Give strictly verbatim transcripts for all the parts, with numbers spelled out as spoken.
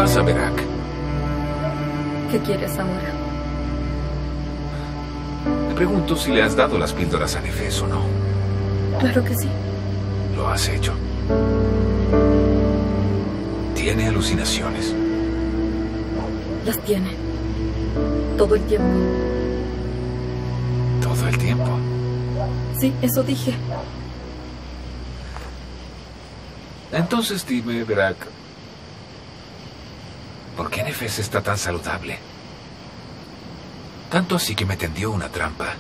pasa, Verac? ¿Qué quieres ahora? Me pregunto si le has dado las píldoras a Nefes o no. Claro que sí. Lo has hecho. Tiene alucinaciones. Las tiene. Todo el tiempo. ¿Todo el tiempo? Sí, eso dije. Entonces dime, Verac, ¿por qué Nefes está tan saludable? Tanto así que me tendió una trampa.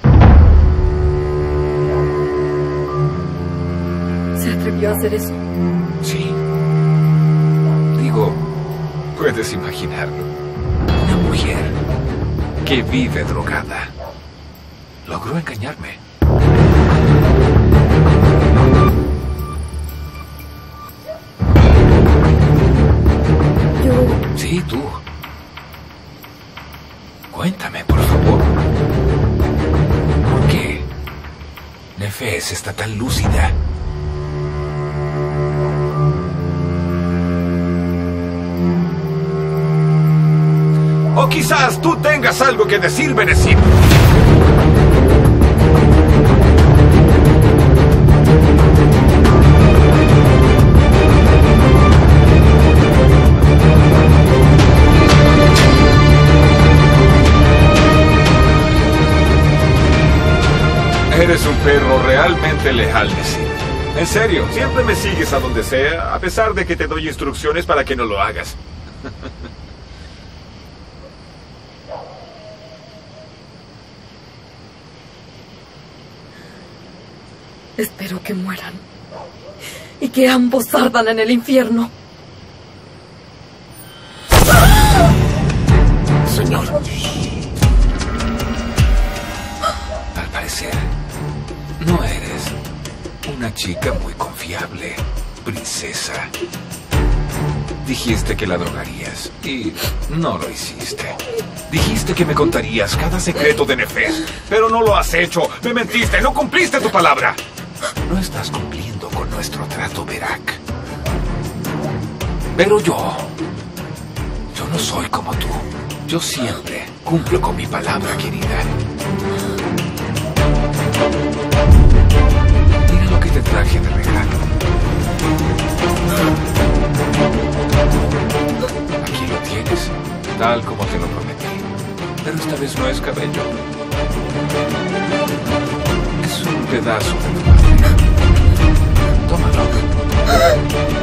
¿Se atrevió a hacer eso? Sí. Digo, puedes imaginarlo. Una mujer que vive drogada logró engañarme. Yo... Sí, tú. Cuéntame, por favor. ¿Por qué Nefes está tan lúcida? O quizás tú tengas algo que decir, Benezir. Eres un perro realmente leal, Nessim. En serio, siempre me sigues a donde sea, a pesar de que te doy instrucciones para que no lo hagas. Espero que mueran. Y que ambos ardan en el infierno. Señor. Al parecer, no eres una chica muy confiable, princesa. Dijiste que la drogarías y no lo hiciste. Dijiste que me contarías cada secreto de Nefes, pero no lo has hecho. Me mentiste, no cumpliste tu palabra. No estás cumpliendo con nuestro trato, Verac. Pero yo... Yo no soy como tú. Yo siempre cumplo con mi palabra, querida. Mira lo que te traje de regalo. Aquí lo tienes, tal como te lo prometí. Pero esta vez no es cabello. Es un pedazo de tu madre. Tómalo.